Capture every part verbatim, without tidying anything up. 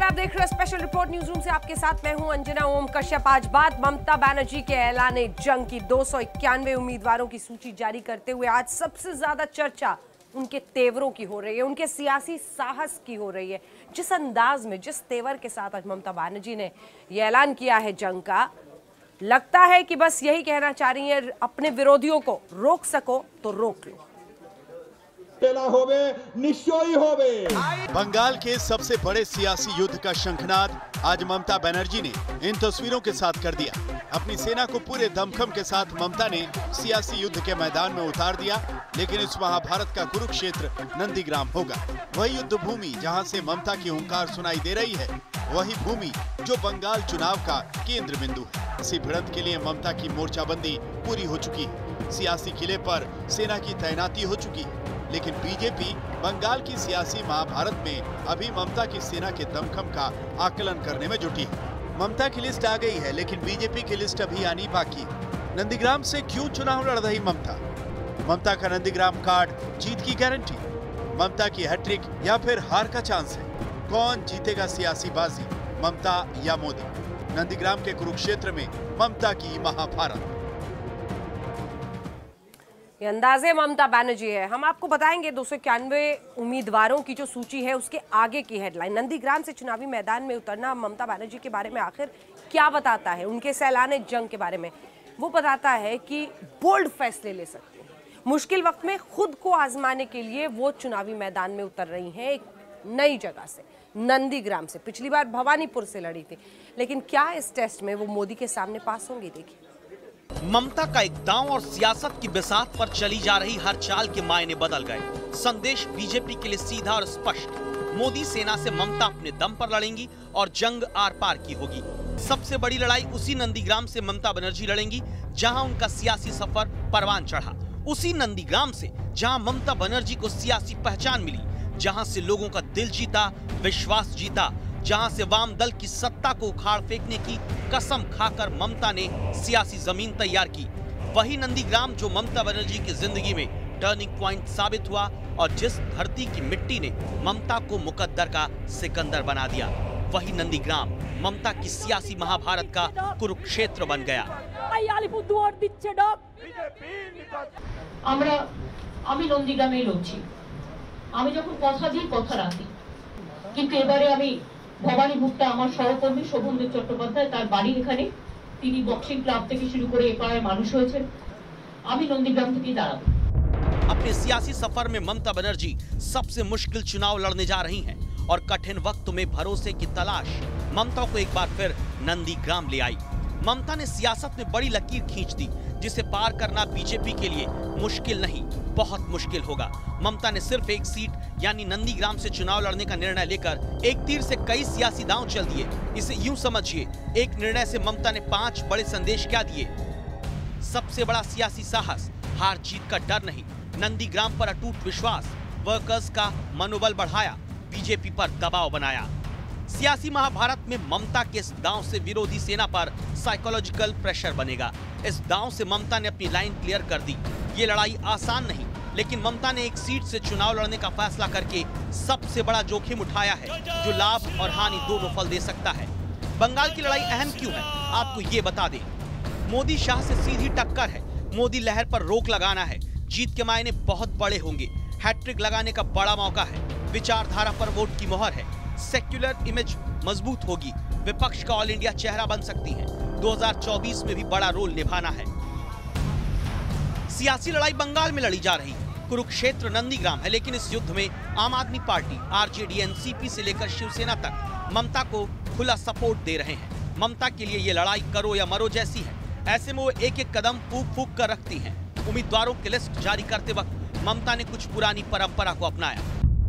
आप देख रहे हैं स्पेशल रिपोर्ट न्यूज रूम से, आपके साथ मैं हूं अंजना ओम कश्यप। आज बात ममता बनर्जी के ऐलान जंग की। दो सौ इक्यानवे उम्मीदवारों की सूची जारी करते हुए आज सबसे ज्यादा चर्चा उनके तेवरों की हो रही है, उनके सियासी साहस की हो रही है। जिस अंदाज में, जिस तेवर के साथ आज ममता बनर्जी ने यह ऐलान किया है जंग का, लगता है कि बस यही कहना चाह रही है, अपने विरोधियों को रोक सको तो रोक लो। होवे, निश्चयी होवे। बंगाल के सबसे बड़े सियासी युद्ध का शंखनाद आज ममता बनर्जी ने इन तस्वीरों के साथ कर दिया। अपनी सेना को पूरे दमखम के साथ ममता ने सियासी युद्ध के मैदान में उतार दिया। लेकिन इस महाभारत का कुरुक्षेत्र नंदीग्राम होगा, वही युद्ध भूमि जहां से ममता की हुंकार सुनाई दे रही है, वही भूमि जो बंगाल चुनाव का केंद्र बिंदु है। इसी भिड़ंत के लिए ममता की मोर्चाबंदी पूरी हो चुकी है। सियासी किले पर सेना की तैनाती हो चुकी है। लेकिन बीजेपी बंगाल की सियासी महाभारत में अभी ममता की सेना के दमखम का आकलन करने में जुटी है। ममता की लिस्ट आ गई है, लेकिन बीजेपी की लिस्ट अभी आनी बाकी है। नंदीग्राम से क्यों चुनाव लड़ रही ममता? ममता का नंदीग्राम कार्ड जीत की गारंटी, ममता की हैट्रिक या फिर हार का चांस है? कौन जीतेगा सियासी बाजी, ममता या मोदी? नंदीग्राम के कुरुक्षेत्र में ममता की महाभारत। ये अंदाजे ममता बनर्जी है। हम आपको बताएंगे दो सौ इक्यानवे उम्मीदवारों की जो सूची है उसके आगे की हेडलाइन। नंदीग्राम से चुनावी मैदान में उतरना ममता बनर्जी के बारे में आखिर क्या बताता है? उनके ऐलान जंग के बारे में वो बताता है कि बोल्ड फैसले ले सकते हैं। मुश्किल वक्त में खुद को आजमाने के लिए वो चुनावी मैदान में उतर रही हैं, एक नई जगह से, नंदीग्राम से। पिछली बार भवानीपुर से लड़ी थी, लेकिन क्या इस टेस्ट में वो मोदी के सामने पास होंगी? देखिए, ममता का एक दांव और सियासत की बिसात पर चली जा रही हर चाल के मायने बदल गए। संदेश बीजेपी के लिए सीधा और स्पष्ट, मोदी सेना से ममता अपने दम पर लड़ेंगी और जंग आर पार की होगी। सबसे बड़ी लड़ाई उसी नंदीग्राम से ममता बनर्जी लड़ेंगी जहां उनका सियासी सफर परवान चढ़ा, उसी नंदीग्राम से जहां ममता बनर्जी को सियासी पहचान मिली, जहां से लोगों का दिल जीता, विश्वास जीता, जहां से वाम दल की सत्ता को उखाड़ फेंकने की कसम खाकर ममता ने सियासी जमीन तैयार की। वही नंदीग्राम जो ममता बनर्जी की जिंदगी में टर्निंग पॉइंट साबित हुआ और जिस धरती की मिट्टी ने ममता को मुकद्दर का सिकंदर बना दिया, वही नंदीग्राम ममता की सियासी महाभारत का कुरुक्षेत्र बन गया। আমরা আমি নন্দীগ্রামে লড়ছি, আমি যখন কথা দিই কথা রাখি, কিন্তু এবারে আমি ভবানী ভুক্তা আমার সহকর্মী শোভনদেব চট্টোপাধ্যায়, তার বাড়ি এখানে, তিনি বক্সিং ক্লাব থেকে শুরু করে এপাড়ায় মানুষ হয়েছেন। আমি নন্দীগ্রাম থেকেই দাঁড়াবো। अपने सियासी सफर में ममता बनर्जी सबसे मुश्किल चुनाव लड़ने जा रही हैं और कठिन वक्त में भरोसे की तलाश ममता को एक बार फिर नंदीग्राम ले आई। ममता ने सियासत में बड़ी लकीर खींच दी, जिसे पार करना बीजेपी के लिए मुश्किल नहीं, बहुत मुश्किल होगा। ममता ने सिर्फ एक सीट यानी नंदीग्राम से चुनाव लड़ने का निर्णय लेकर एक तीर से कई सियासी दांव चल दिए। इसे यूं समझिए, एक निर्णय से ममता ने पांच बड़े संदेश क्या दिए। सबसे बड़ा सियासी साहस, हार जीत का डर नहीं, नंदीग्राम पर अटूट विश्वास, वर्कर्स का मनोबल बढ़ाया, बीजेपी पर दबाव बनाया। सियासी महाभारत में ममता के इस दांव से विरोधी सेना पर साइकोलॉजिकल प्रेशर बनेगा। इस दांव से ममता ने अपनी लाइन क्लियर कर दी। ये लड़ाई आसान नहीं, लेकिन ममता ने एक सीट से चुनाव लड़ने का फैसला करके सबसे बड़ा जोखिम उठाया है, जो लाभ और हानि दोनों फल दे सकता है। बंगाल की लड़ाई अहम क्यों है, आपको ये बता दें। मोदी शाह से सीधी टक्कर है, मोदी लहर पर रोक लगाना है। जीत के मायने बहुत बड़े होंगे, हैट्रिक लगाने का बड़ा मौका है, विचारधारा पर वोट की मोहर है, सेक्युलर इमेज मजबूत होगी, विपक्ष का ऑल इंडिया चेहरा बन सकती हैं, दो हज़ार चौबीस में भी बड़ा रोल निभाना है। सियासी लड़ाई बंगाल में लड़ी जा रही है, कुरुक्षेत्र नंदीग्राम है, लेकिन इस युद्ध में आम आदमी पार्टी, आरजेडी, एनसीपी से लेकर शिवसेना तक ममता को खुला सपोर्ट दे रहे हैं। ममता के लिए ये लड़ाई करो या मरो जैसी है। ऐसे में वो एक एक कदम फूक फूक कर रखती हैं। उम्मीदवारों की लिस्ट जारी करते वक्त ममता ने कुछ पुरानी परंपरा को अपनाया।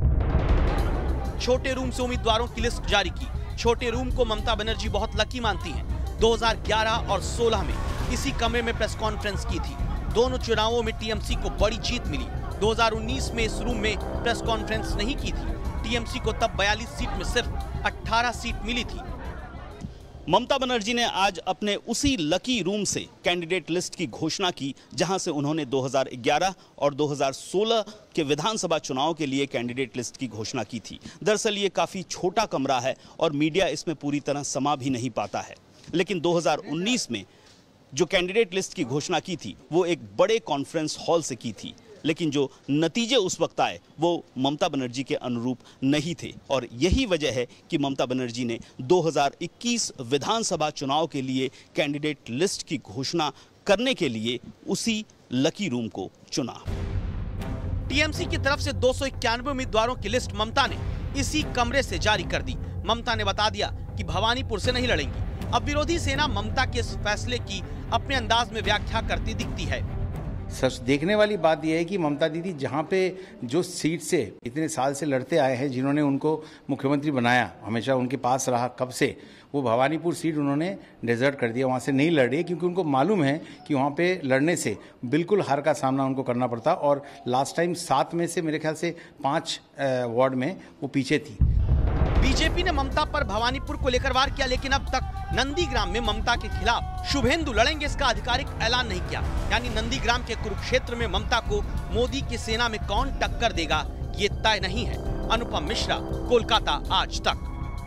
छोटे रूम से उम्मीदवारों की लिस्ट जारी की। छोटे रूम को ममता बनर्जी बहुत लकी मानती हैं। दो हज़ार ग्यारह और सोलह में इसी कमरे में प्रेस कॉन्फ्रेंस की थी। दोनों चुनावों में टीएमसी को बड़ी जीत मिली। दो हज़ार उन्नीस में इस रूम में प्रेस कॉन्फ्रेंस नहीं की थी। टीएमसी को तब बयालीस सीट में सिर्फ अठारह सीट मिली थी। ममता बनर्जी ने आज अपने उसी लकी रूम से कैंडिडेट लिस्ट की घोषणा की जहां से उन्होंने दो हज़ार ग्यारह और दो हज़ार सोलह के विधानसभा चुनाव के लिए कैंडिडेट लिस्ट की घोषणा की थी। दरअसल ये काफ़ी छोटा कमरा है और मीडिया इसमें पूरी तरह समा भी नहीं पाता है, लेकिन दो हज़ार उन्नीस में जो कैंडिडेट लिस्ट की घोषणा की थी वो एक बड़े कॉन्फ्रेंस हॉल से की थी, लेकिन जो नतीजे उस वक्त आए वो ममता बनर्जी के अनुरूप नहीं थे। और यही वजह है कि ममता बनर्जी ने दो हज़ार इक्कीस विधानसभा चुनाव के लिए कैंडिडेट लिस्ट की घोषणा करने के लिए उसी लकी रूम को चुना। टीएमसी की तरफ से दो सौ इक्यानवे उम्मीदवारों की लिस्ट ममता ने इसी कमरे से जारी कर दी। ममता ने बता दिया कि भवानीपुर से नहीं लड़ेंगी। अब विरोधी सेना ममता के इस फैसले की अपने अंदाज में व्याख्या करती दिखती है। सच देखने वाली बात यह है कि ममता दीदी जहां पे जो सीट से इतने साल से लड़ते आए हैं, जिन्होंने उनको मुख्यमंत्री बनाया, हमेशा उनके पास रहा कब से, वो भवानीपुर सीट उन्होंने डिजर्ट कर दिया, वहां से नहीं लड़े क्योंकि उनको मालूम है कि वहां पे लड़ने से बिल्कुल हार का सामना उनको करना पड़ता। और लास्ट टाइम सात में से मेरे ख्याल से पांच वार्ड में वो पीछे थी। बीजेपी ने ममता पर भवानीपुर को लेकर वार किया, लेकिन अब तक नंदीग्राम में ममता के खिलाफ शुभेंदु लड़ेंगे इसका आधिकारिक ऐलान नहीं किया। यानी नंदीग्राम के कुरुक्षेत्र में ममता को मोदी की सेना में कौन टक्कर देगा ये तय नहीं है। अनुपम मिश्रा, कोलकाता आज तक।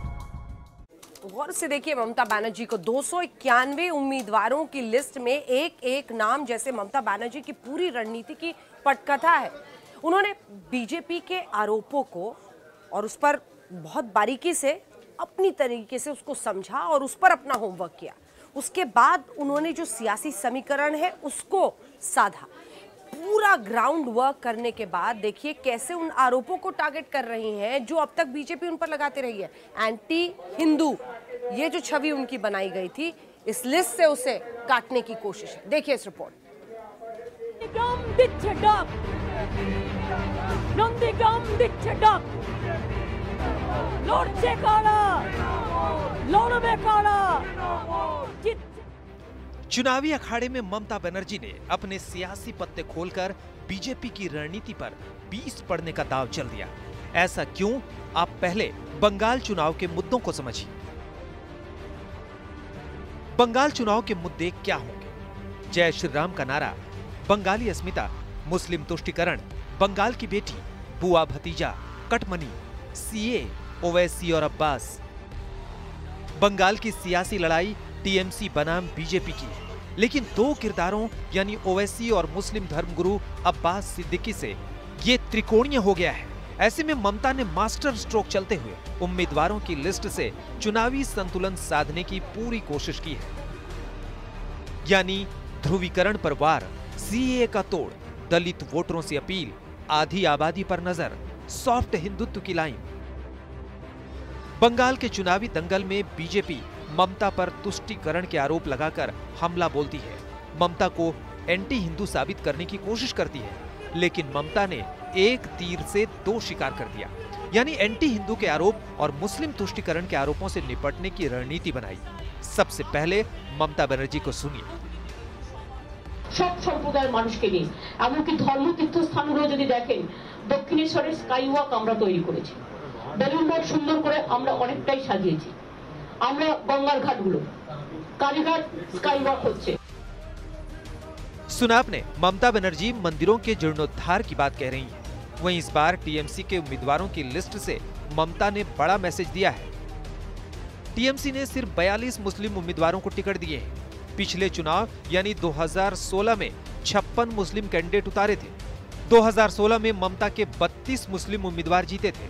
गौर से देखिए ममता बनर्जी को दो सौ इक्यानवे उम्मीदवारों की लिस्ट में एक एक नाम जैसे ममता बनर्जी की पूरी रणनीति की पटकथा है। उन्होंने बीजेपी के आरोपों को और उस पर बहुत बारीकी से अपनी तरीके से उसको समझा और उस पर अपना होमवर्क किया। उसके बाद उन्होंने जो सियासी समीकरण है उसको साधा। पूरा ग्राउंड वर्क करने के बाद देखिए कैसे उन आरोपों को टारगेट कर रही हैं जो अब तक बीजेपी उन पर लगाते रही है। एंटी हिंदू ये जो छवि उनकी बनाई गई थी, इस लिस्ट से उसे काटने की कोशिश है। देखिए इस रिपोर्ट। चुनावी अखाड़े में ममता बनर्जी ने अपने सियासी पत्ते खोलकर बीजेपी की रणनीति पर बीस पड़ने का दांव चल दिया। ऐसा क्यों? आप पहले बंगाल चुनाव के मुद्दों को समझिए। बंगाल चुनाव के मुद्दे क्या होंगे? जय श्री राम का नारा, बंगाली अस्मिता, मुस्लिम तुष्टीकरण, बंगाल की बेटी, बुआ भतीजा, कटमनी, सीए, ओवैसी और अब्बास। बंगाल की सियासी लड़ाई टीएमसी बनाम बीजेपी की है, लेकिन दो किरदारों यानी ओवैसी और मुस्लिम धर्मगुरु अब्बास सिद्दीकी से ये त्रिकोणीय हो गया है। ऐसे में ममता ने मास्टर स्ट्रोक चलते हुए उम्मीदवारों की लिस्ट से चुनावी संतुलन साधने की पूरी कोशिश की है। यानी ध्रुवीकरण पर वार, सीएए का तोड़, दलित वोटरों से अपील, आधी आबादी पर नजर, सॉफ्ट हिंदुत्व की लाइन। बंगाल के चुनावी दंगल में बीजेपी ममता पर तुष्टीकरण के आरोप लगाकर हमला बोलती है, ममता को एंटी हिंदू साबित करने की कोशिश करती है, लेकिन ममता ने एक तीर से दो शिकार कर दिया। यानी एंटी हिंदू के आरोप और मुस्लिम तुष्टीकरण के आरोपों से निपटने की रणनीति बनाई। सबसे पहले ममता बनर्जी को सुनिए। সব সম্প্রদায়ের মানুষকে নিয়ে এমনকি ধর্ম তীর্থস্থানগুলো যদি দেখেন, দক্ষিণেশ্বরের স্কাই ওয়াক আমরা তৈরি করেছি, বেলুন মঠ সুন্দর করে আমরা অনেকটাই সাজিয়েছি, আমরা গঙ্গার ঘাটগুলো, কালীঘাট স্কাই ওয়াক হচ্ছে। सुना आपने, ममता बनर्जी मंदिरों के जीर्णोद्धार की बात कह रही हैं। वहीं इस बार टीएमसी के उम्मीदवारों की लिस्ट से ममता ने बड़ा मैसेज दिया है। टीएमसी ने सिर्फ बयालीस मुस्लिम उम्मीदवारों को टिकट दिए हैं। पिछले चुनाव यानी दो हज़ार सोलह में छप्पन मुस्लिम कैंडिडेट उतारे थे। दो हज़ार सोलह में ममता के बत्तीस मुस्लिम उम्मीदवार जीते थे।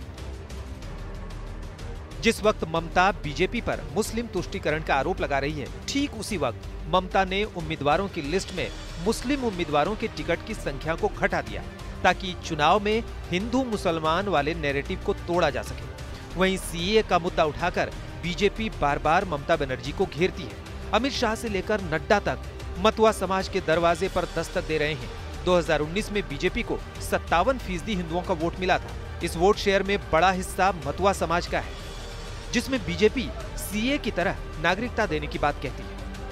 जिस वक्त ममता बीजेपी पर मुस्लिम तुष्टीकरण का आरोप लगा रही है, ठीक उसी वक्त ममता ने उम्मीदवारों की लिस्ट में मुस्लिम उम्मीदवारों के टिकट की संख्या को घटा दिया ताकि चुनाव में हिंदू मुसलमान वाले नैरेटिव को तोड़ा जा सके। वहीं सीए का मुद्दा उठाकर बीजेपी बार बार ममता बनर्जी को घेरती है। अमित शाह से लेकर नड्डा तक मतुआ समाज के दरवाजे पर दस्तक दे रहे हैं। दो हज़ार उन्नीस में बीजेपी को सत्तावन फीसदी हिंदुओं का वोट मिला था। इस वोट शेयर में बड़ा हिस्सा मतुआ समाज का है, जिसमें बीजेपी सीए की तरह नागरिकता देने की बात कहती है।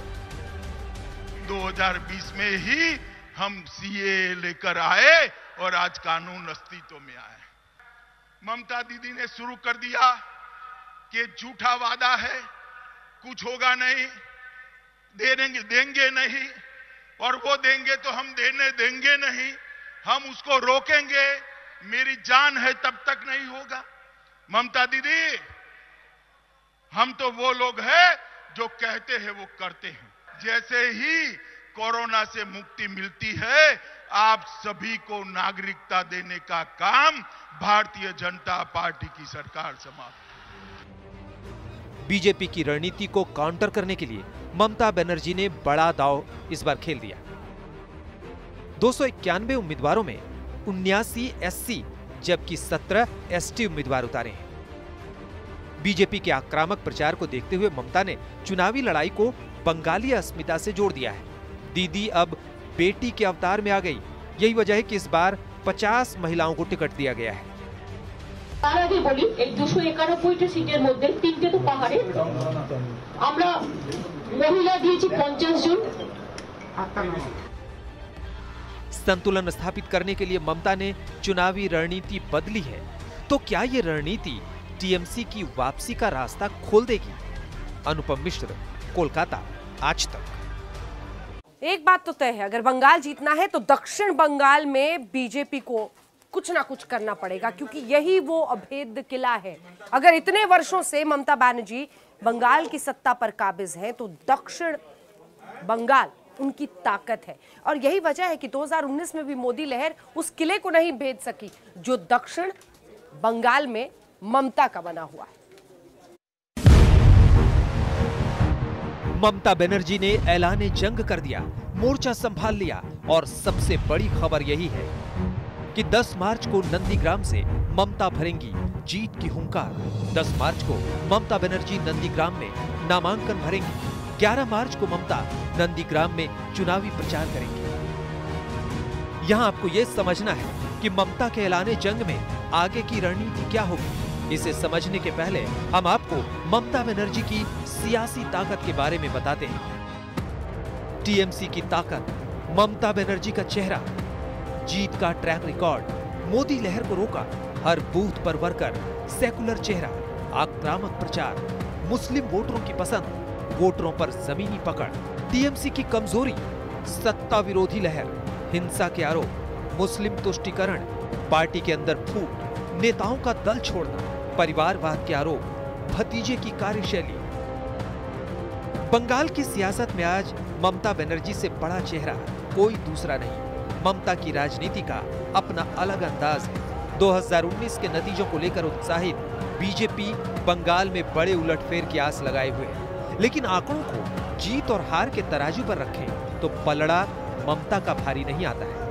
दो हज़ार बीस में ही हम सीए लेकर आए और आज कानून अस्तित्व में आए। ममता दीदी ने शुरू कर दिया कि झूठा वादा है, कुछ होगा नहीं, देंगे देंगे नहीं, और वो देंगे तो हम देने देंगे नहीं, हम उसको रोकेंगे, मेरी जान है तब तक नहीं होगा। ममता दीदी, हम तो वो लोग हैं जो कहते हैं वो करते हैं। जैसे ही कोरोना से मुक्ति मिलती है, आप सभी को नागरिकता देने का काम भारतीय जनता पार्टी की सरकार समाप्त। बीजेपी की रणनीति को काउंटर करने के लिए ममता बनर्जी ने बड़ा दांव इस बार खेल दिया। दो सौ इक्यानवे उम्मीदवारों में उन्यासी एससी जबकि सत्रह एसटी उम्मीदवार उतारे हैं। बीजेपी के आक्रामक प्रचार को देखते हुए ममता ने चुनावी लड़ाई को बंगाली अस्मिता से जोड़ दिया है। दीदी अब बेटी के अवतार में आ गई। यही वजह है कि इस बार पचास महिलाओं को टिकट दिया गया है। তার আগে বলি, এই দুশো একানব্বইটা সিটের মধ্যে তিনটে তো পাহাড়ে, আমরা মহিলা দিয়েছি পঞ্চাশ জন। संतुलन स्थापित करने के लिए ममता ने चुनावी रणनीति बदली है, तो क्या ये रणनीति टीएमसी की वापसी का रास्ता खोल देगी? अनुपम मिश्र, कोलकाता, आज तक। एक बात तो तय है, अगर बंगाल जीतना है तो दक्षिण बंगाल में बीजेपी को कुछ ना कुछ करना पड़ेगा, क्योंकि यही वो अभेद्य किला है। अगर इतने वर्षों से ममता बनर्जी बंगाल की सत्ता पर काबिज है तो दक्षिण बंगाल उनकी ताकत है, और यही वजह है कि दो हज़ार उन्नीस में भी मोदी लहर उस किले को नहीं भेद सकी जो दक्षिण बंगाल में ममता का बना हुआ है। ममता बनर्जी ने ऐलाने जंग कर दिया, मोर्चा संभाल लिया, और सबसे बड़ी खबर यही है कि दस मार्च को नंदीग्राम से ममता भरेंगी जीत की हुंकार। दस मार्च को ममता बनर्जी नंदीग्राम में नामांकन भरेंगी। ग्यारह मार्च को ममता नंदीग्राम में चुनावी प्रचार करेंगी। यहां आपको यह समझना है कि ममता के ऐलाने जंग में आगे की रणनीति क्या होगी। इसे समझने के पहले हम आपको ममता बनर्जी की सियासी ताकत के बारे में बताते हैं। टीएमसी की ताकत, ममता बनर्जी का चेहरा, जीत का ट्रैक रिकॉर्ड, मोदी लहर को रोका, हर बूथ पर वर्कर, सेकुलर चेहरा, आक्रामक प्रचार, मुस्लिम वोटरों की पसंद, वोटरों पर जमीनी पकड़, टीएमसी की कमजोरी, सत्ता विरोधी लहर, हिंसा के आरोप, मुस्लिम तुष्टीकरण, पार्टी के अंदर फूट, नेताओं का दल छोड़ना, परिवारवाद के आरोप, भतीजे की कार्यशैली। बंगाल की सियासत में आज ममता बनर्जी से बड़ा चेहरा कोई दूसरा नहीं। ममता की राजनीति का अपना अलग अंदाज है। दो हज़ार उन्नीस के नतीजों को लेकर उत्साहित बीजेपी बंगाल में बड़े उलटफेर की आस लगाए हुए है, लेकिन आंकड़ों को जीत और हार के तराजू पर रखें तो पलड़ा ममता का भारी नहीं आता है।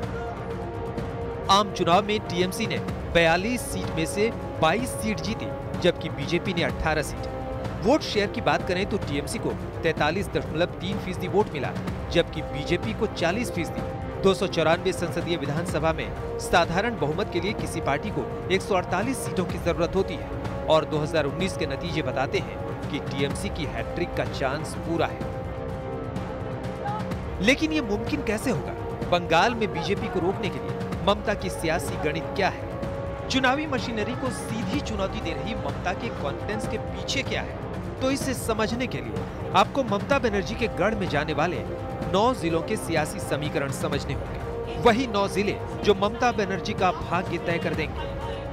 आम चुनाव में टीएमसी ने बयालीस सीट में से बाईस सीट जीती, जबकि बीजेपी ने अठारह सीट। वोट शेयर की बात करें तो टीएमसी को तैंतालीस दशमलव तीन फीसदी वोट मिला, जबकि बीजेपी को चालीस फीसदी। दो सौ चौरानवे संसदीय विधानसभा में साधारण बहुमत के लिए किसी पार्टी को एक सौ अड़तालीस सीटों की जरूरत होती है, और दो हज़ार उन्नीस के नतीजे बताते हैं कि टीएमसी की हैट्रिक का चांस पूरा है। लेकिन ये मुमकिन कैसे होगा? बंगाल में बीजेपी को रोकने के लिए ममता की सियासी गणित क्या है? चुनावी मशीनरी को सीधी चुनौती दे रही ममता के कॉन्फिडेंस के पीछे क्या है? तो इसे समझने के लिए आपको ममता बनर्जी के गढ़ में जाने वाले नौ जिलों के सियासी समीकरण समझने होंगे। वही नौ जिले जो ममता बनर्जी का भाग्य तय कर देंगे।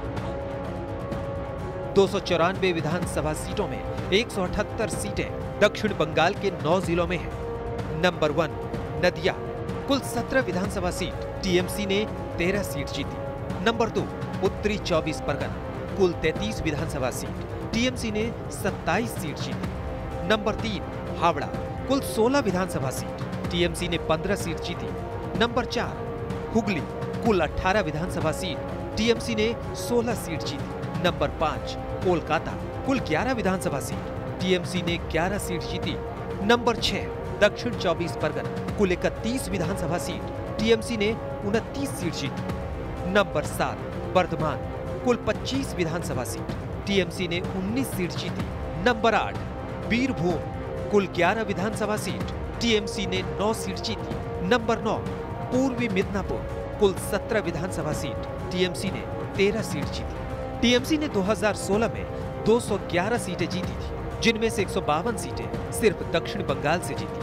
दो सौ चौरानवे विधानसभा सीटों में एक सौ अठहत्तर सीटें दक्षिण बंगाल के नौ जिलों में हैं। नंबर वन नदिया, कुल सत्रह विधानसभा सीट, टीएमसी ने तेरह सीट जीती। नंबर दो उत्तरी चौबीस परगना, कुल तैंतीस विधानसभा सीट, टीएमसी ने सत्ताईस सीट जीती। नंबर तीन हावड़ा, कुल सोलह विधानसभा सीट, टीएमसी ने पंद्रह सीट जीती। नंबर चार हुगली, कुल अठारह विधानसभा सीट, टीएमसी ने सोलह सीट जीती। नंबर पाँच कोलकाता, कुल ग्यारह विधानसभा सीट, टीएमसी ने ग्यारह सीट जीती। नंबर छह दक्षिण चौबीस परगना, कुल इकतीस विधानसभा सीट, टीएमसी ने उनतीस सीट जीती। नंबर सात वर्धमान, कुल पच्चीस विधानसभा सीट, टीएमसी ने उन्नीस सीट जीती। नंबर आठ बीरभूम, कुल ग्यारह विधानसभा सीट, टीएमसी ने नौ सीट जीती। नंबर नौ पूर्वी मिदनापुर, कुल सत्रह विधानसभा सीट, टीएमसी ने तेरह सीट जीती। टीएमसी ने दो हज़ार सोलह में दो सौ ग्यारह सीटें जीती थी, जिनमें से एक सौ बावन सीटें सिर्फ दक्षिण बंगाल से जीती।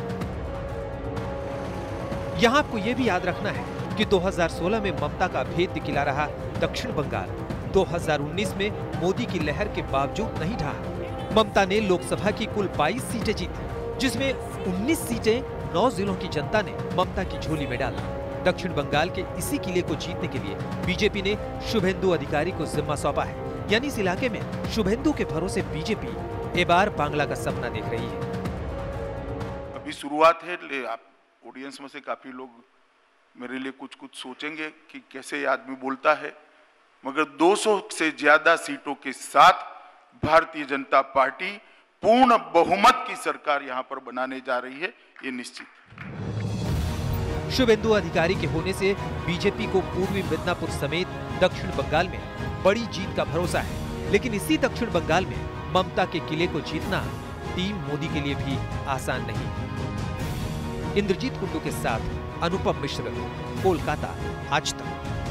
यहाँ आपको ये भी याद रखना है कि दो हज़ार सोलह में ममता का भेद दिखला रहा दक्षिण बंगाल दो हज़ार उन्नीस में मोदी की लहर के बावजूद नहीं ढहा। ममता ने लोकसभा की कुल बाईस सीटें जीती, जिसमें उन्नीस सीटें नौ जिलों की जनता ने ममता की झोली में डाला। दक्षिण बंगाल के इसी किले को जीतने के लिए बीजेपी ने शुभेंदु अधिकारी को जिम्मा सौंपा है, यानी इस इलाके में शुभेंदु के भरोसे बीजेपी ए बार बांग्ला का सपना देख रही है। अभी शुरुआत है, आप ऑडियंस में से काफी लोग मेरे लिए कुछ कुछ सोचेंगे कि कैसे ये आदमी बोलता है, मगर दो सौ से ज्यादा सीटों के साथ भारतीय जनता पार्टी पूर्ण बहुमत की सरकार यहां पर बनाने जा रही है, ये निश्चित। शुभेंदु अधिकारी के होने से बीजेपी को पूर्वी मिदनापुर समेत दक्षिण बंगाल में बड़ी जीत का भरोसा है, लेकिन इसी दक्षिण बंगाल में ममता के किले को जीतना टीम मोदी के लिए भी आसान नहीं। इंद्रजीत कुंडू के साथ अनुपम मिश्र, कोलकाता, आज तक।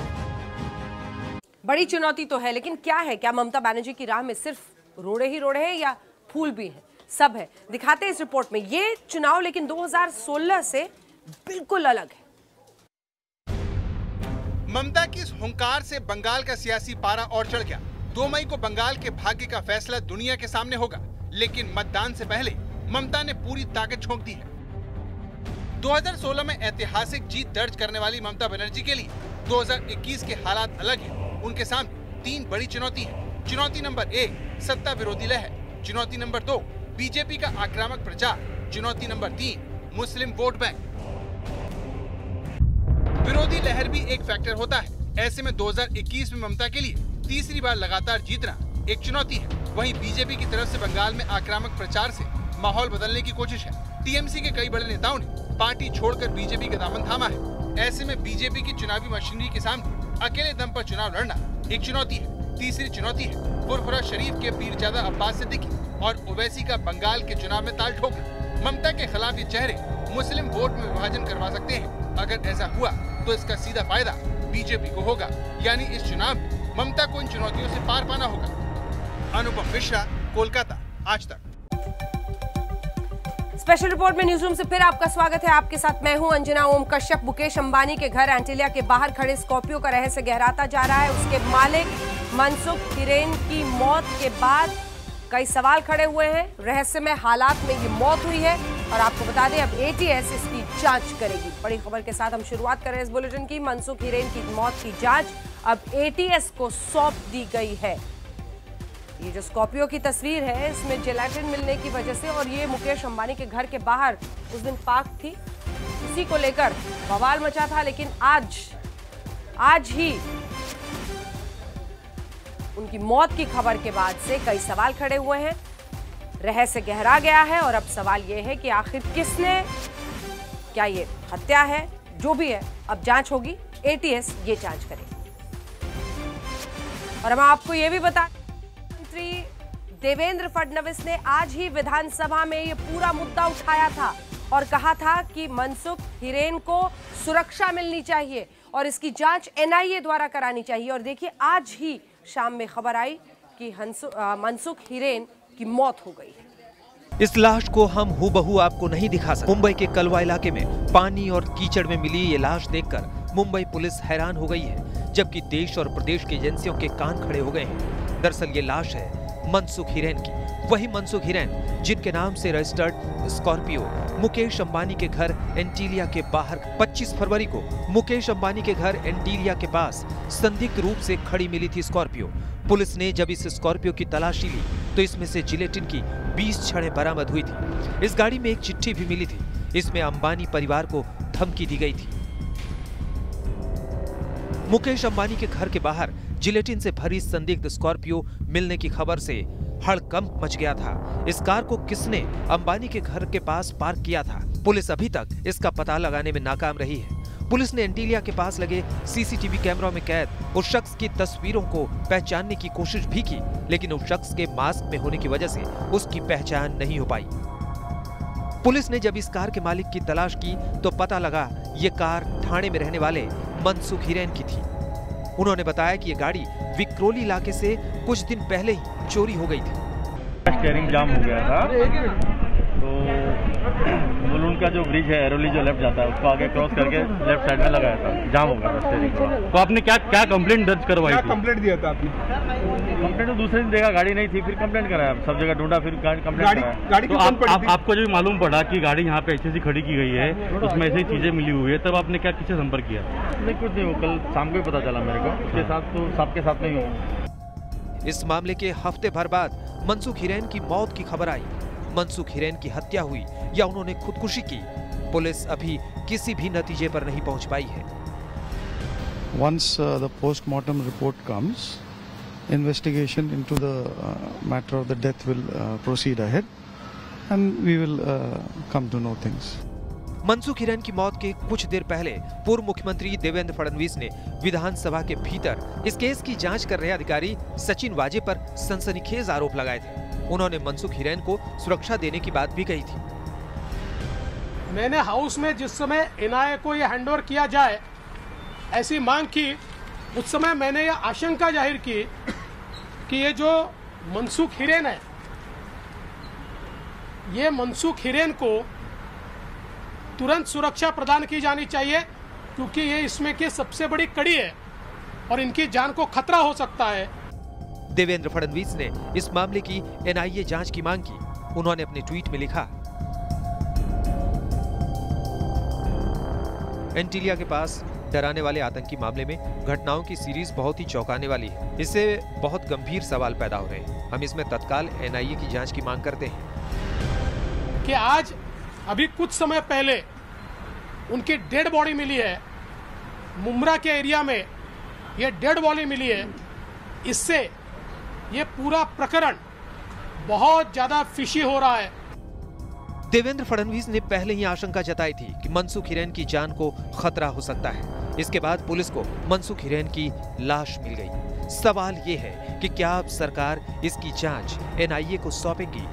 बड़ी चुनौती तो है, लेकिन क्या है? क्या ममता बनर्जी की राह में सिर्फ रोड़े ही रोड़े हैं या फूल भी हैं? सब है, दिखाते हैं इस रिपोर्ट में। ये चुनाव लेकिन दो हज़ार सोलह से बिल्कुल अलग है। ममता की इस हुंकार से बंगाल का सियासी पारा और चढ़ गया। दो मई को बंगाल के भाग्य का फैसला दुनिया के सामने होगा, लेकिन मतदान से पहले ममता ने पूरी ताकत झोंक दी है। दो हज़ार सोलह में ऐतिहासिक जीत दर्ज करने वाली ममता बनर्जी के लिए दो हज़ार इक्कीस के हालात अलग हैं। उनके सामने तीन बड़ी चुनौती है। चुनौती नंबर एक, सत्ता विरोधी लहर। चुनौती नंबर दो, बीजेपी का आक्रामक प्रचार। चुनौती नंबर तीन, मुस्लिम वोट बैंक। विरोधी लहर भी एक फैक्टर होता है। ऐसे में दो हज़ार इक्कीस में ममता के लिए तीसरी बार लगातार जीतना एक चुनौती है। वहीं बीजेपी की तरफ से बंगाल में आक्रामक प्रचार से माहौल बदलने की कोशिश है। टीएमसी के कई बड़े नेताओं ने पार्टी छोड़कर बीजेपी का दामन थामा है। ऐसे में बीजेपी की चुनावी मशीनरी के सामने अकेले दम पर चुनाव लड़ना एक चुनौती है। तीसरी चुनौती है फुरफुरा शरीफ के पीरजादा अब्बास सिद्दीकी और ओवैसी का बंगाल के चुनाव में ताल ठोकना। ममता के खिलाफ ये चेहरे मुस्लिम वोट में विभाजन करवा सकते हैं। अगर ऐसा हुआ तो इसका सीधा फायदा बीजेपी को होगा, यानी इस चुनाव में ममता को इन चुनौतियों से पार पाना होगा। अनुपम मिश्रा, कोलकाता, आज तक। स्पेशल रिपोर्ट में न्यूज रूम से फिर आपका स्वागत है। आपके साथ मैं हूं अंजना ओम कश्यप। मुकेश अंबानी के घर एंटीलिया के बाहर खड़े स्कॉर्पियो का रहस्य गहराता जा रहा है। उसके मालिक मनसुख हिरेन की मौत के बाद कई सवाल खड़े हुए हैं। रहस्यमय हालात में ये मौत हुई है और आपको बता दें अब एटीएस इसकी जांच करेगी। बड़ी खबर के साथ हम शुरुआत कर रहे हैं इस बुलेटिन की। मनसुख हिरेन की मौत की जांच अब एटीएस को सौंप दी गई है। ये जो स्कॉर्पियो की तस्वीर है, इसमें जेलेटिन मिलने की वजह से, और ये मुकेश अंबानी के घर के बाहर उस दिन पार्क थी, इसी को लेकर बवाल मचा था। लेकिन आज आज ही उनकी मौत की खबर के बाद से कई सवाल खड़े हुए हैं। रहस्य गहरा गया है और अब सवाल ये है कि आखिर किसने, क्या ये हत्या है? जो भी है अब जांच होगी, एटीएस ये जांच करेगी। और हम आपको ये भी बता, मंत्री देवेंद्र फडणवीस ने आज ही विधानसभा में ये पूरा मुद्दा उठाया था और कहा था कि मनसुख हिरेन को सुरक्षा मिलनी चाहिए और इसकी जांच एनआईए द्वारा करानी चाहिए। और देखिए आज ही शाम में खबर आई कि मनसुख हिरेन की मौत हो गई है। इस लाश को हम हूबहू आपको नहीं दिखा सकते। मुंबई के कलवा इलाके में पानी और कीचड़ में मिली ये लाश देखकर मुंबई पुलिस हैरान हो गई है, जबकि देश और प्रदेश की एजेंसियों के कान खड़े हो गए हैं। दरअसल ये लाश है मनसुख हिरेन की, वही मनसुख हिरेन जिनके नाम से रजिस्टर्ड स्कॉर्पियो मुकेश अंबानी के घर एंटीलिया के बाहर पच्चीस फरवरी को मुकेश अंबानी के घर एंटीलिया के पास संदिग्ध रूप से खड़ी मिली थी स्कॉर्पियो। पुलिस ने जब इस स्कॉर्पियो की तलाशी ली तो इसमें से जिलेटिन की बीस छड़ें बरामद हुई थी। इस गाड़ी में एक चिट्ठी भी मिली थी, इसमें अंबानी परिवार को धमकी दी गई थी। मुकेश अंबानी के घर के बाहर जिलेटिन से भरी संदिग्ध स्कॉर्पियो मिलने की खबर से हड़कंप मच गया था। इस कार को किसने अंबानी के घर के पास पार्क किया था, पुलिस अभी तक इसका पता लगाने में नाकाम रही है। पुलिस ने एंटीलिया के पास लगे सीसीटीवी कैमरों में कैद उस शख्स की तस्वीरों को पहचानने की कोशिश भी की, लेकिन उस शख्स के मास्क में होने की वजह से उसकी पहचान नहीं हो पाई। पुलिस ने जब इस कार के मालिक की तलाश की तो पता लगा ये कार ठाणे में रहने वाले मनसुख हिरेन की थी। उन्होंने बताया कि ये गाड़ी विक्रोली इलाके से कुछ दिन पहले ही चोरी हो गई थी। स्टीयरिंग जाम हो गया था, तो मुलुंड का जो ब्रिज है एरोली जो लेफ्ट जाता है उसको आगे क्रॉस करके लेफ्ट साइड में लगाया था, जाम हो गया था स्टीयरिंग। तो आपने क्या क्या कंप्लेंट दर्ज करवाई थी? कंप्लेंट दिया था आपने? कंप्लेंट तो दूसरे दिन देखा गाड़ी नहीं थी, फिर कंप्लेंट कराया, सब जगह ढूंढा, फिर कंप्लेंट कराया। गाड़ी तो आप, आप, आपको जो मालूम पड़ा कि गाड़ी यहाँ पे ऐसे सी खड़ी की गई है, उसमें ऐसी चीजें मिली हुई है, तब आपने क्या किससे संपर्क किया? नहीं कुछ नहीं, वो कल शाम को ही पता चला मेरे को, उसके साथ तो सबके साथ में ही हूँ। इस मामले के हफ्ते भर बाद मनसुख हिरेन की मौत की खबर आई। मनसुख हिरेन की हत्या हुई या उन्होंने खुदकुशी की, पुलिस अभी किसी भी नतीजे पर नहीं पहुंच पाई है। Once uh, the post-mortem report comes, investigation into the uh, matter of the death will uh, proceed ahead, and we will uh, come to know things. Mansukh Hiren की मौत के कुछ देर पहले पूर्व मुख्यमंत्री देवेंद्र फडणवीस ने विधानसभा के भीतर इस केस की जांच कर रहे अधिकारी सचिन वाजे पर सनसनीखेज आरोप लगाए थे। उन्होंने मनसुख हिरेन को सुरक्षा देने की बात भी कही थी। मैंने हाउस में जिस समय एनआईए को यह हैंडओवर किया जाए ऐसी मांग की, उस समय मैंने यह आशंका जाहिर की कि ये जो मनसुख हिरेन है, ये मनसुख हिरेन को तुरंत सुरक्षा प्रदान की जानी चाहिए, क्योंकि ये इसमें की सबसे बड़ी कड़ी है और इनकी जान को खतरा हो सकता है। देवेंद्र फडणवीस ने इस मामले की एनआईए जांच की मांग की। उन्होंने अपने ट्वीट में लिखा, एंटीलिया के पास डराने वाले आतंकी मामले में घटनाओं की सीरीज बहुत ही चौंकाने वाली है। इससे बहुत गंभीर सवाल पैदा हो रहे हैं। हम इसमें तत्काल एनआईए की जांच की मांग करते हैं। कि आज अभी कुछ समय पहले उनकी डेड बॉडी मिली है, मुमरा के एरिया में ये डेड बॉडी मिली है। इससे ये पूरा प्रकरण बहुत ज्यादा फिशी हो रहा है। देवेंद्र फडणवीस ने पहले ही आशंका जताई थी कि मनसुख हिरेन की जान को खतरा हो सकता है। इसके बाद पुलिस को मनसुख हिरेन की लाश मिल गई। सवाल ये है कि क्या अब सरकार इसकी जांच एनआईए को सौंपेगी?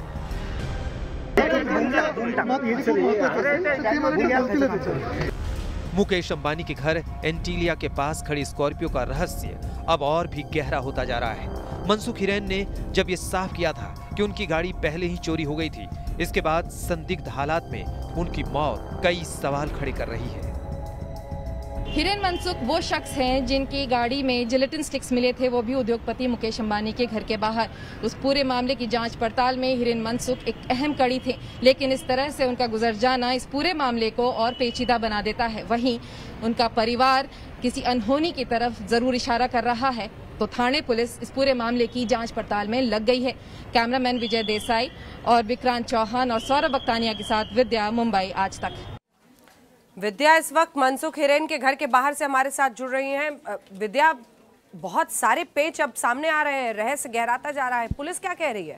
मुकेश अंबानी के घर एंटीलिया के पास खड़ी स्कॉर्पियो का रहस्य अब और भी गहरा होता जा रहा है। मनसुख हिरेन ने जब ये साफ किया था कि उनकी गाड़ी पहले ही चोरी हो गई थी, इसके बाद संदिग्ध हालात में उनकी मौत कई सवाल खड़े कर रही है। हिरेन मनसुख वो शख्स हैं जिनकी गाड़ी में जिलेटिन स्टिक्स मिले थे, वो भी उद्योगपति मुकेश अंबानी के घर के बाहर। उस पूरे मामले की जांच पड़ताल में हिरेन मनसुख एक अहम कड़ी थे, लेकिन इस तरह से उनका गुजर जाना इस पूरे मामले को और पेचीदा बना देता है। वहीं उनका परिवार किसी अनहोनी की तरफ जरूर इशारा कर रहा है, तो थाने पुलिस इस पूरे मामले की जांच पड़ताल में लग गई है। कैमरामैन विजय देसाई और विक्रांत चौहान और सौरभ बख्तानिया के साथ विद्या, मुंबई आज तक। विद्या इस वक्त मनसुख हिरेन के घर के बाहर से हमारे साथ जुड़ रही हैं। विद्या, बहुत सारे पेच अब सामने आ रहे हैं, रहस्य गहराता जा रहा है, पुलिस क्या कह रही है?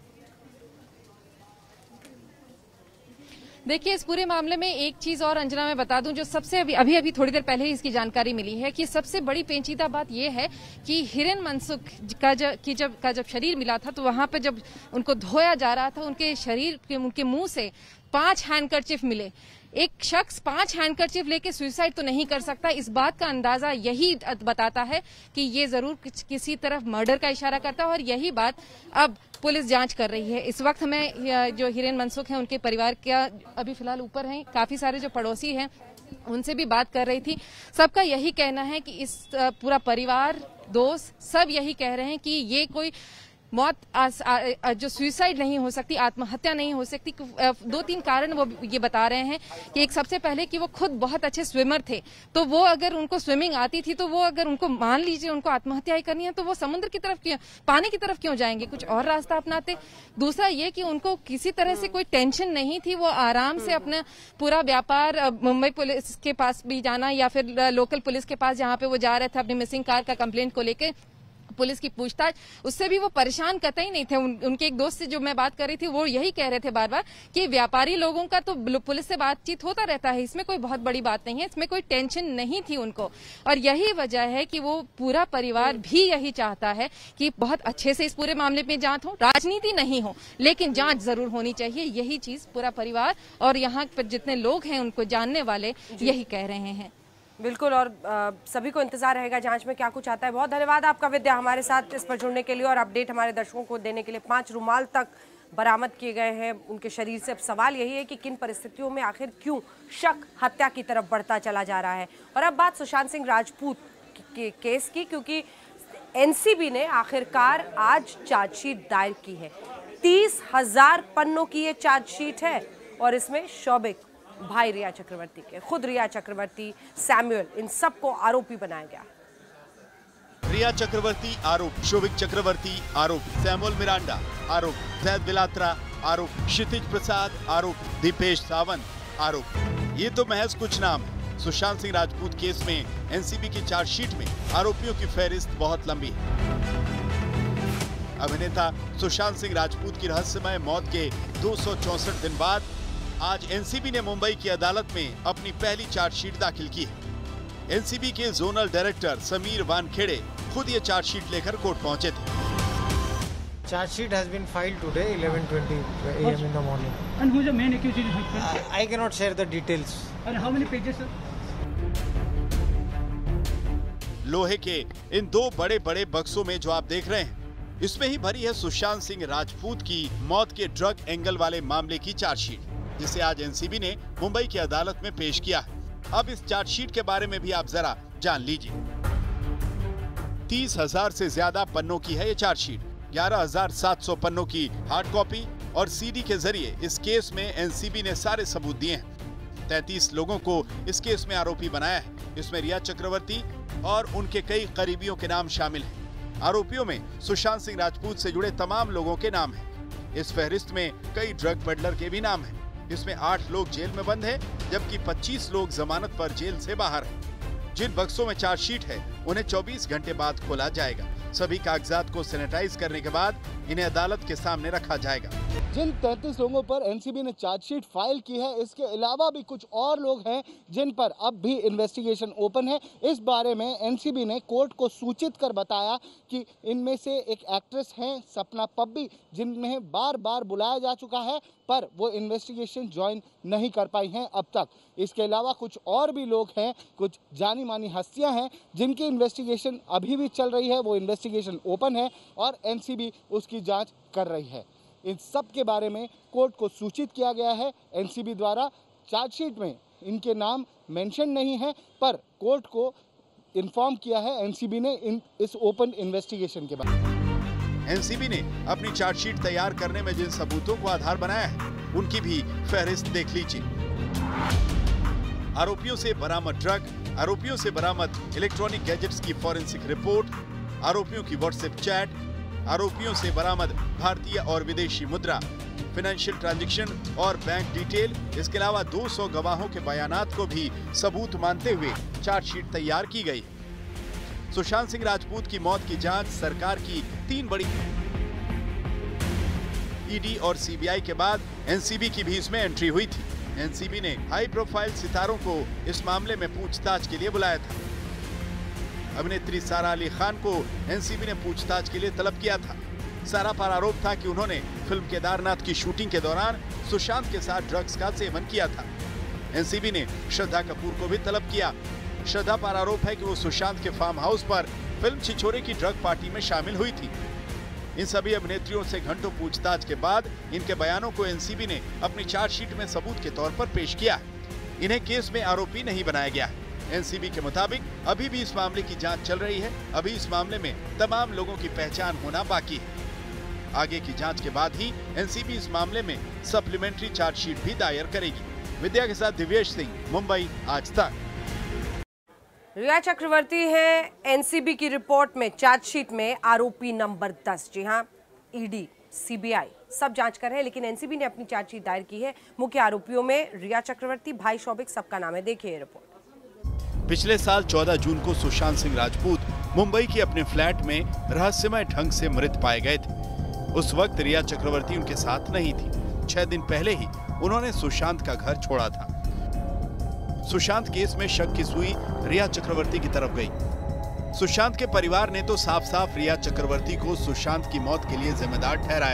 देखिए, इस पूरे मामले में एक चीज और अंजना मैं बता दूं, जो सबसे अभी अभी अभी थोड़ी देर पहले ही इसकी जानकारी मिली है कि सबसे बड़ी पेचीदा बात यह है कि हिरेन मनसुख का जब की जब का जब शरीर मिला था, तो वहां पे जब उनको धोया जा रहा था, उनके शरीर के उनके मुंह से पांच हैंडकरचिफ मिले। एक शख्स पांच हैंडकरचिफ लेके सुसाइड तो नहीं कर सकता। इस बात का अंदाजा यही बताता है कि ये जरूर किसी तरफ मर्डर का इशारा करता है, और यही बात अब पुलिस जांच कर रही है। इस वक्त हमें जो हिरेन मनसुख हैं उनके परिवार का अभी फिलहाल ऊपर हैं, काफी सारे जो पड़ोसी हैं उनसे भी बात कर रही थी। सबका यही कहना है कि इस पूरा परिवार, दोस्त सब यही कह रहे हैं कि ये कोई मौत आस, आ, जो सुसाइड नहीं हो सकती, आत्महत्या नहीं हो सकती। दो तीन कारण वो ये बता रहे हैं कि एक सबसे पहले कि वो खुद बहुत अच्छे स्विमर थे, तो वो अगर उनको स्विमिंग आती थी तो वो अगर उनको मान लीजिए उनको आत्महत्या ही करनी है तो वो समुद्र की तरफ क्यों, पानी की तरफ क्यों जाएंगे, कुछ और रास्ता अपनाते। दूसरा ये कि उनको किसी तरह से कोई टेंशन नहीं थी, वो आराम से अपना पूरा व्यापार मुंबई पुलिस के पास भी जाना या फिर लोकल पुलिस के पास जहाँ पे वो जा रहे थे अपनी मिसिंग कार का कंप्लेंट को लेकर, पुलिस की पूछताछ, उससे भी वो परेशान कतई नहीं थे। उन, उनके एक दोस्त से जो मैं बात कर रही थी वो यही कह रहे थे बार बार कि व्यापारी लोगों का तो पुलिस से बातचीत होता रहता है, इसमें कोई बहुत बड़ी बात नहीं है, इसमें कोई टेंशन नहीं थी उनको। और यही वजह है कि वो पूरा परिवार भी यही चाहता है कि बहुत अच्छे से इस पूरे मामले में जांच हो, राजनीति नहीं हो लेकिन जांच जरूर होनी चाहिए। यही चीज पूरा परिवार और यहाँ पर जितने लोग हैं उनको जानने वाले यही कह रहे हैं। बिल्कुल, और आ, सभी को इंतजार रहेगा जांच में क्या कुछ आता है। बहुत धन्यवाद आपका विद्या हमारे साथ इस पर जुड़ने के लिए और अपडेट हमारे दर्शकों को देने के लिए। पांच रुमाल तक बरामद किए गए हैं उनके शरीर से। अब सवाल यही है कि किन परिस्थितियों में आखिर क्यों शक हत्या की तरफ बढ़ता चला जा रहा है। और अब बात सुशांत सिंह राजपूत के केस की, क्योंकि एनसीबी ने आखिरकार आज चार्जशीट दायर की है। तीस हजार पन्नों की ये चार्जशीट है और इसमें शौबिक भाई रिया चक्रवर्ती के, खुद रिया चक्रवर्ती, सैमुअल, इन सबको आरोपी बनाया गया। रिया चक्रवर्ती आरोप, शोभिक चक्रवर्ती आरोप, सैमुअल मिरांडा आरोप, जैद बिलात्रा आरोप, क्षितिज प्रसाद आरोप, दीपेश सावंत आरोप। ये तो महज कुछ नाम है। सुशांत सिंह राजपूत केस में एनसीबी की चार्जशीट में आरोपियों की फहरिस्त बहुत लंबी है। अभिनेता सुशांत सिंह राजपूत की रहस्यमय मौत के दो सौ चौसठ दिन बाद आज एनसीबी ने मुंबई की अदालत में अपनी पहली चार्जशीट दाखिल की है। एनसीबी के जोनल डायरेक्टर समीर वानखेड़े खुद ये चार्जशीट लेकर कोर्ट पहुंचे थे। Charge has been filed today, eleven twenty a m in the morning. And who is the main accused in this case? I, I cannot share the details. And how many pages, sir? लोहे के इन दो बड़े बड़े बक्सों में जो आप देख रहे हैं, इसमें ही भरी है सुशांत सिंह राजपूत की मौत के ड्रग एंगल वाले मामले की चार्जशीट, जिसे आज एनसीबी ने मुंबई की अदालत में पेश किया है। अब इस चार्जशीट के बारे में भी आप जरा जान लीजिए। तीस हजार से ज्यादा पन्नों की है ये चार्जशीट। ग्यारह हजार सात सौ पन्नों की हार्ड कॉपी और सीडी के जरिए इस केस में एनसीबी ने सारे सबूत दिए हैं। तैंतीस लोगों को इस केस में आरोपी बनाया है। इसमें रिया चक्रवर्ती और उनके कई करीबियों के नाम शामिल हैं। आरोपियों में सुशांत सिंह राजपूत से जुड़े तमाम लोगों के नाम हैं। इस फहरिस्त में कई ड्रग पेडलर के भी नाम हैं। इसमें आठ लोग जेल में बंद हैं, जबकि पच्चीस लोग जमानत पर जेल से बाहर हैं। जिन बक्सों में चार्जशीट है उन्हें चौबीस घंटे बाद खोला जाएगा। सभी कागजात को सैनिटाइज करने के बाद इन्हें अदालत के सामने रखा जाएगा। जिन तैंतीस लोगों पर एनसीबी ने चार्जशीट फाइल की है, इसके अलावा भी कुछ और लोग हैं जिन पर अब भी इन्वेस्टिगेशन ओपन है। इस बारे में एनसीबी ने कोर्ट को सूचित कर बताया कि इनमें से एक एक्ट्रेस हैं सपना पब्बी, जिन्हें बार बार बुलाया जा चुका है पर वो इन्वेस्टिगेशन ज्वाइन नहीं कर पाई हैं अब तक। इसके अलावा कुछ और भी लोग हैं, कुछ जानी मानी हस्तियां हैं जिनकी इन्वेस्टिगेशन अभी भी चल रही है। वो इन्वेस्टिगेशन ओपन है और एनसीबी उसकी जांच कर रही है। इन सब के बारे में कोर्ट को सूचित किया गया है एनसीबी द्वारा। चार्जशीट में इनके नाम मेंशन नहीं है पर कोर्ट को इन्फॉर्म किया है एनसीबी ने इन इस ओपन इन्वेस्टिगेशन के बाद। एनसीबी ने अपनी चार्जशीट तैयार करने में जिन सबूतों को आधार बनाया है उनकी भी फहरिस्त देख लीजिए। आरोपियों से बरामद ड्रग, आरोपियों से बरामद इलेक्ट्रॉनिक गैजेट्स की फॉरेंसिक रिपोर्ट, आरोपियों की व्हाट्सएप चैट, आरोपियों से बरामद भारतीय और विदेशी मुद्रा, फाइनेंशियल ट्रांजैक्शन और बैंक डिटेल। इसके अलावा दो सौ गवाहों के बयानात को भी सबूत मानते हुए चार्जशीट तैयार की गई। सुशांत सिंह राजपूत की मौत की जांच सरकार की तीन बड़ी ईडी और सीबीआई के बाद एनसीबी की भी इसमें एंट्री हुई थी। एनसीबी ने हाई प्रोफाइल सितारों को इस मामले में पूछताछ के लिए बुलाया था। अभिनेत्री सारा अली खान को एनसीबी ने पूछताछ के लिए तलब किया था। सारा पर आरोप था कि उन्होंने फिल्म केदारनाथ की शूटिंग के दौरान सुशांत के साथ ड्रग्स का सेवन किया था। एनसीबी ने श्रद्धा कपूर को भी तलब किया। श्रद्धा पर आरोप है कि वो सुशांत के फार्म हाउस पर फिल्म छिछोरे की ड्रग पार्टी में शामिल हुई थी। इन सभी अभिनेत्रियों से घंटों पूछताछ के बाद इनके बयानों को एनसीबी ने अपनी चार्जशीट में सबूत के तौर पर पेश किया। इन्हें केस में आरोपी नहीं बनाया गया। एनसीबी के मुताबिक अभी भी इस मामले की जांच चल रही है। अभी इस मामले में तमाम लोगों की पहचान होना बाकी है। आगे की जांच के बाद ही एनसीबी इस मामले में सप्लीमेंट्री चार्जशीट भी दायर करेगी। विद्या के साथ दिव्येश सिंह, मुंबई, आज तक। रिया चक्रवर्ती है एनसीबी की रिपोर्ट में चार्जशीट में आरोपी नंबर दस। जी हां, ईडी, सीबीआई सब जांच कर रहे हैं, लेकिन एनसीबी ने अपनी चार्जशीट दायर की है। मुख्य आरोपियों में रिया चक्रवर्ती, भाई शौबिक, सबका नाम है। देखिए रिपोर्ट। पिछले साल चौदह जून को सुशांत सिंह राजपूत मुंबई के अपने फ्लैट में रहस्यमय ढंग से मृत पाए गए थे। उस वक्त रिया चक्रवर्ती उनके साथ नहीं थी। छह दिन पहले ही उन्होंने सुशांत का घर छोड़ा था। सुशांत केस में शक की सुई रिया चक्रवर्ती की तरफ गई। सुशांत के परिवार ने तो साफ साफ रिया चक्रवर्ती को सुशांत की मौत के लिए जिम्मेदार ठहराया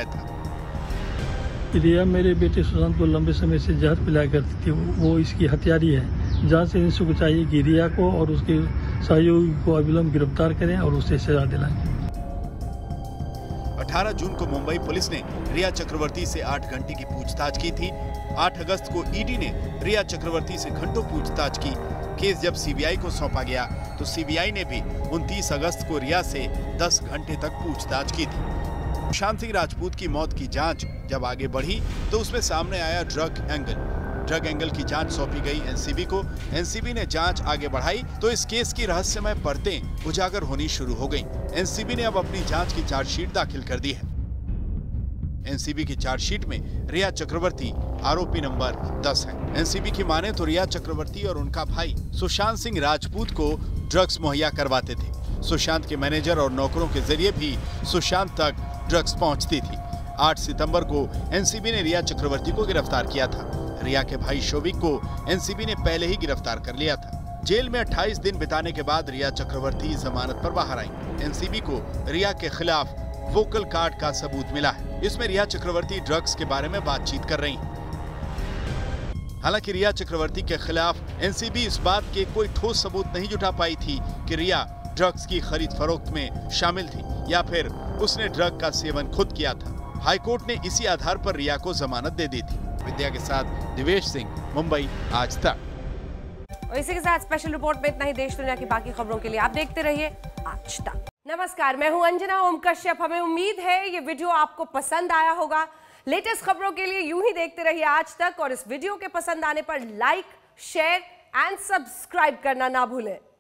था। रिया मेरे बेटे सुशांत को लंबे समय से जहर पिलाया करती थी। वो इसकी हत्यारी है। जांच एजेंसी को चाहिए कि रिया को और उसके सहयोगी को अविलंब गिरफ्तार करें और उसे सजा दिलाएं। अठारह जून को मुंबई पुलिस ने रिया चक्रवर्ती से आठ घंटे की पूछताछ की थी। आठ अगस्त को ईडी ने रिया चक्रवर्ती से घंटों पूछताछ की। केस जब सीबीआई को सौंपा गया तो सीबीआई ने भी उनतीस अगस्त को रिया से दस घंटे तक पूछताछ की थी। सुशांत सिंह राजपूत की मौत की जांच जब आगे बढ़ी तो उसमें सामने आया ड्रग एंगल। ड्रग एंगल की जांच सौंपी गई एनसीबी को। एनसीबी ने जांच आगे बढ़ाई तो इस केस की रहस्यमय परतें उजागर होनी शुरू हो गईं। एनसीबी ने अब अपनी जांच की चार्जशीट दाखिल कर दी है। एनसीबी की चार्जशीट में रिया चक्रवर्ती आरोपी नंबर दस है। एनसीबी की माने तो रिया चक्रवर्ती और उनका भाई सुशांत सिंह राजपूत को ड्रग्स मुहैया करवाते थे। सुशांत के मैनेजर और नौकरों के जरिए भी सुशांत तक ड्रग्स पहुंचती थी। आठ सितंबर को एनसीबी ने रिया चक्रवर्ती को गिरफ्तार किया था। रिया के भाई शोभिक को एनसीबी ने पहले ही गिरफ्तार कर लिया था। जेल में अट्ठाईस दिन बिताने के बाद रिया चक्रवर्ती जमानत पर बाहर आई। एनसीबी को रिया के खिलाफ वोकल कार्ड का सबूत मिला है। इसमें रिया चक्रवर्ती ड्रग्स के बारे में बातचीत कर रही हैं। हालांकि रिया चक्रवर्ती के खिलाफ एनसीबी इस बात के कोई ठोस सबूत नहीं जुटा पाई थी कि रिया ड्रग्स की खरीद फरोख्त में शामिल थी या फिर उसने ड्रग का सेवन खुद किया था। हाईकोर्ट ने इसी आधार पर रिया को जमानत दे दी थी। विद्या के साथ दिवेश सिंह, मुंबई आज तक। और इसी के साथ स्पेशल रिपोर्ट में इतना ही। देश दुनिया की बाकी खबरों के लिए आप देखते रहिए आज तक। नमस्कार, मैं हूं अंजना ओम कश्यप। हमें उम्मीद है ये वीडियो आपको पसंद आया होगा। लेटेस्ट खबरों के लिए यूं ही देखते रहिए आज तक और इस वीडियो के पसंद आने पर लाइक, शेयर एंड सब्सक्राइब करना ना भूलें।